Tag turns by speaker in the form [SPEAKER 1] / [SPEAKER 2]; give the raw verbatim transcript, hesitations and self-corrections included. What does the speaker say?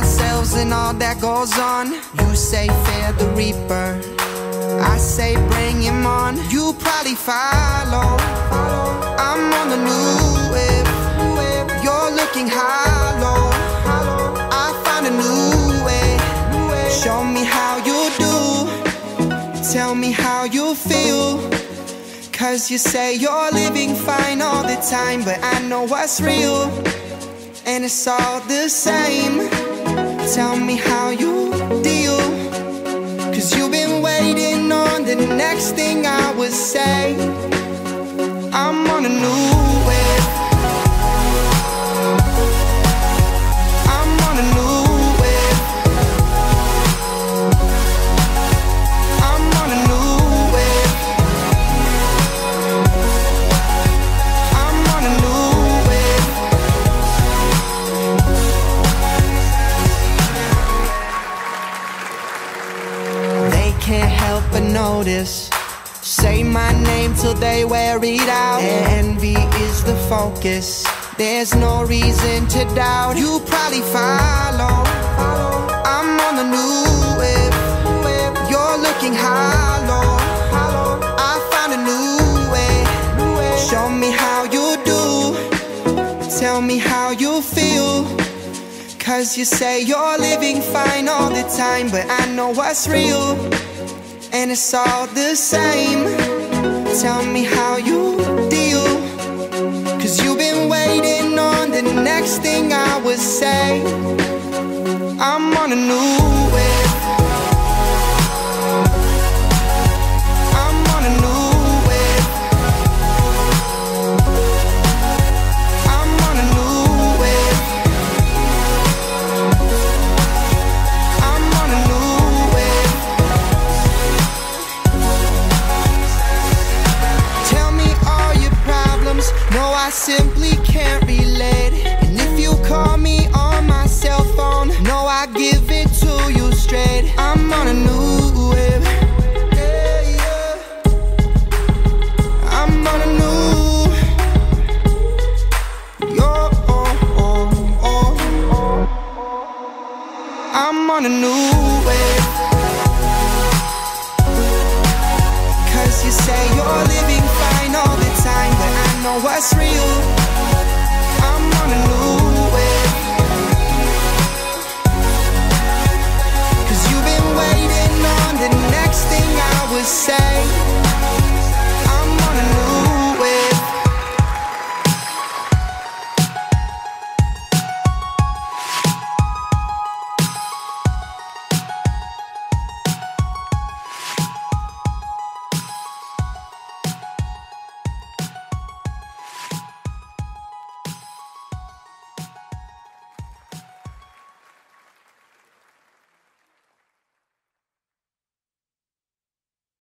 [SPEAKER 1] ourselves and all that goes on. You say fear the reaper, I say bring him on. You probably follow, I'm on the new wave. You're looking hollow, I found a new way. Show me how you do, tell me how you feel. Cause you say you're living fine all the time, but I know what's real, and it's all the same. Tell me how you deal, cause you've been waiting on the next thing I would say. I'm on a new wave, I'm on a new wave, I'm on a new wave, I'm on a new wave. They can't help but notice, say my name till they wear it out. Envy is the focus, there's no reason to doubt. You probably follow, I'm on the new wave. You're looking hollow, I found a new way. Show me how you do, tell me how you feel. Cause you say you're living fine all the time, but I know what's real, and it's all the same. Tell me how you deal, cause you've been waiting on the next thing I would say. I'm on a new wave, I'm on a new wave, I'm on a new wave, I'm on a new wave. Tell me all your problems, no I simply can't relate. And if you call me on my cell phone, no I give it to you straight. I'm on a new wave, yeah, yeah. I'm on a new, yo, oh, oh, oh. I'm on a new wave. Cause you say you're living fine all the time, but I know what's real,